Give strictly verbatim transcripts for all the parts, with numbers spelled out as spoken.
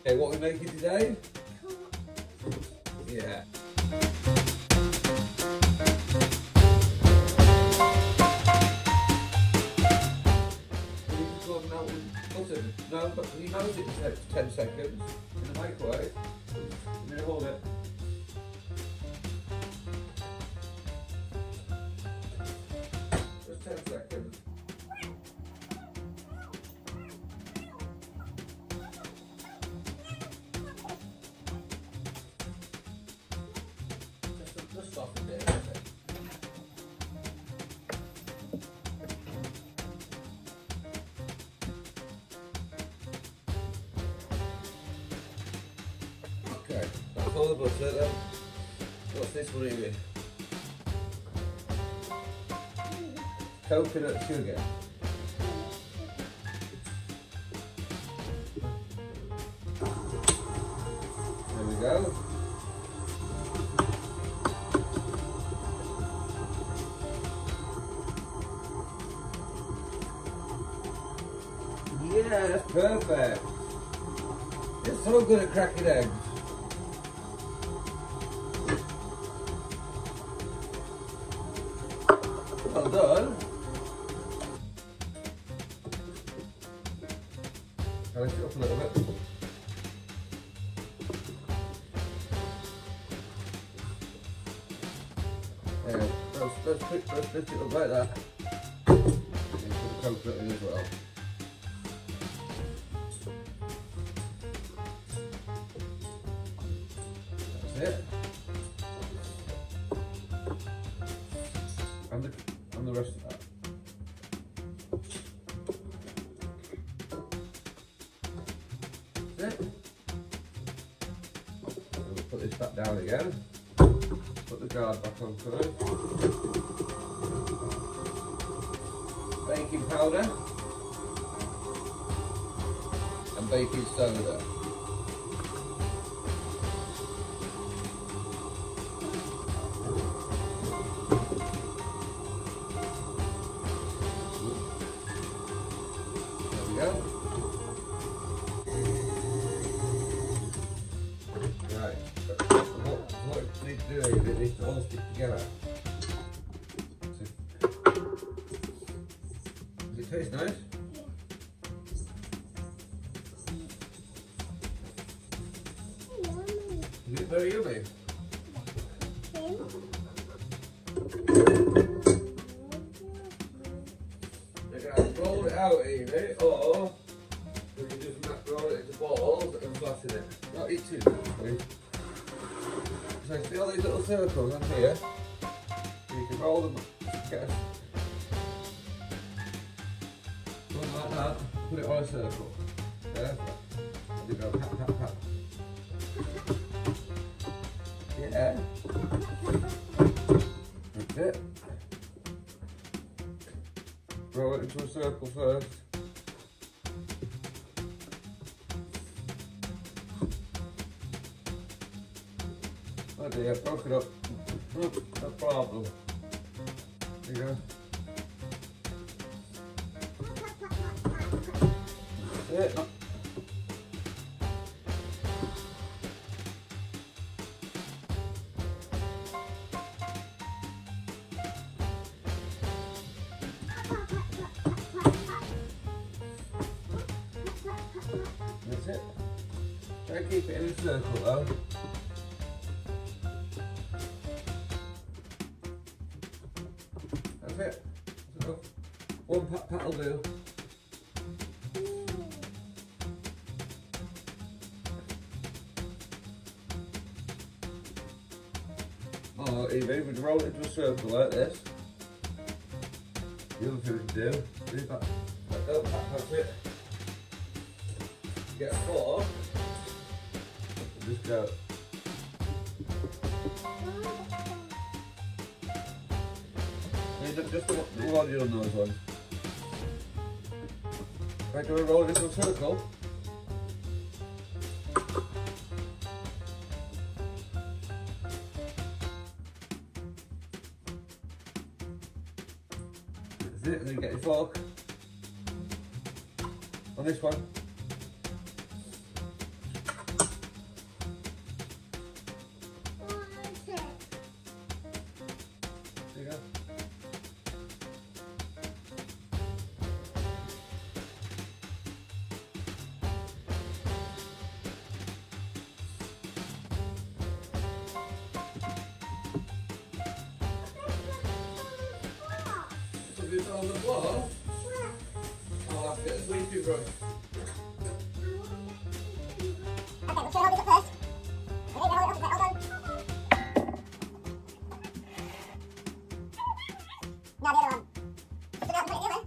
Okay, what are we making today? Yeah. No, but you melt it for ten seconds in the microwave. I'm going to hold it. Just ten seconds. Just, just soften it. Okay, that's all the butter then. What's this one here? Coconut sugar. There we go. Yeah, that's perfect. It's so good at cracking eggs. Well done. I'll lift it up a little bit. Yeah, let's, let's, put, let's lift it up like that. And put the coconut in as well. That's it. And the, and the rest of that. That's it. So we'll put this back down again. Put the guard back on first. Baking powder. And baking soda. Right, what, what you need to do is it needs to all stick together. Does it taste nice? Is it very yummy? You're going to roll it out, Evie, or we can just roll it into balls and flatten it. Not eat too much, please. So see all these little circles on here? You can roll them, get one like that, put it on a circle. There, you go, pat, pat, pat. Yeah. That's it. Roll it into a circle first. Oh dear, broke it up. Oh, no problem. There you go. That's it. That's it. Try and keep it in a circle though. That's it. So, one pat pat will do. Oh, Evie, we'd roll it into a circle like this. The other thing to do, leave that, that don't pat pat it. Get a fork and just go. Just the, the one you on those ones. Right, do we roll it into a circle? That's it, and then get your fork on this one. on the floor. I'll have to get a sweeping brush. Okay, we'll show how this up first. Okay, now hold on, hold on. Now the other one. Just put it out and put it in there.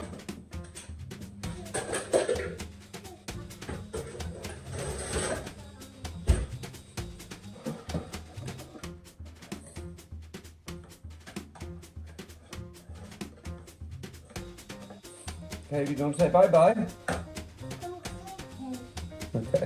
Okay, you don't say bye bye. Okay.